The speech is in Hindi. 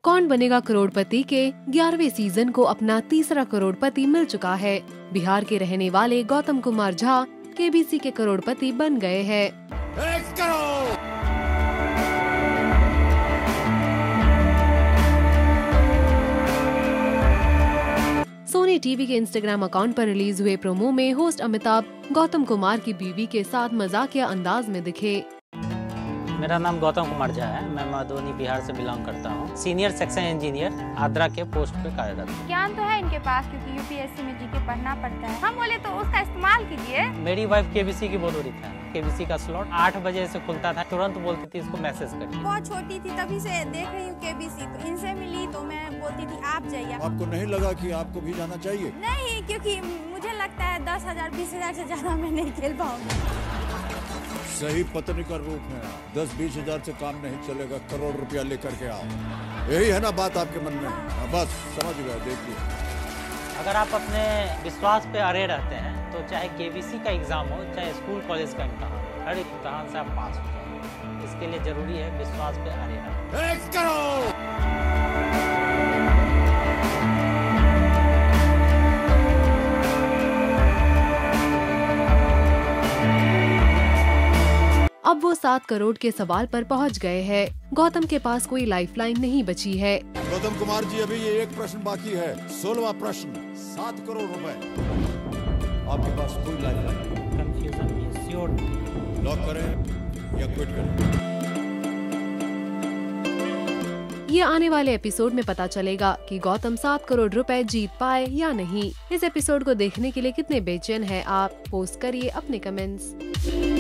कौन बनेगा करोड़पति के 11वें सीजन को अपना तीसरा करोड़पति मिल चुका है। बिहार के रहने वाले गौतम कुमार झा केबीसी के करोड़पति बन गए हैं। 1 करोड़। सोनी टीवी के इंस्टाग्राम अकाउंट पर रिलीज हुए प्रोमो में होस्ट अमिताभ गौतम कुमार की बीवी के साथ मजाकिया अंदाज में दिखे। मेरा नाम गौतम कुमार झा है। मैं मधुबनी बिहार से बिलोंग करता हूँ। सीनियर सेक्शन इंजीनियर आद्रा के पोस्ट पे कार्यरत हूँ। ज्ञान तो है इनके पास क्योंकि यूपीएससी में जीके पढ़ना पड़ता है। हम बोले तो उसका इस्तेमाल कीजिए। मेरी वाइफ केबीसी की बहुत बड़ी फैन है। केबीसी का स्लॉट 8 बजे से खुलता था, तुरंत बोलती थी इसको मैसेज करिए। बहुत छोटी थी तभी से देख रही हूँ केबीसी, तो इनसे मिली तो मैं बोलती थी आप जाइए। आपको नहीं लगा कि आपको भी जाना चाहिए? नहीं, क्योंकि मुझे लगता है 10,000 20,000 से ज्यादा मैं नहीं खेल पाऊंगी। सही पत्नी का रूप है। 10-20 हजार से काम नहीं चलेगा, करोड़ रुपया लेकर के आओ। यही है ना बात आपके मन में? बस समझ गए। देखिए, अगर आप अपने विश्वास पे अड़े रहते हैं तो चाहे केबीसी का एग्जाम हो, चाहे स्कूल कॉलेज का इम्तहान, हर एक इम्तहान से आप पास हो जाएंगे। इसके लिए जरूरी है विश्वास पे अड़े रहना। 1 करोड़। अब वो 7 करोड़ के सवाल पर पहुंच गए हैं। गौतम के पास कोई लाइफलाइन नहीं बची है। गौतम कुमार जी, अभी ये एक प्रश्न बाकी है। 16वां प्रश्न, 7 करोड़ रुपए। आपके पास कोई लाइफलाइन? कंफ्यूजन में श्योर। लॉक करें या क्विट करें? ये आने वाले एपिसोड में पता चलेगा कि गौतम 7 करोड़ रुपए जीत पाए या नहीं। इस एपिसोड को देखने के लिए कितने बेचैन हैं आप? पोस्ट करिए अपने कमेंट्स।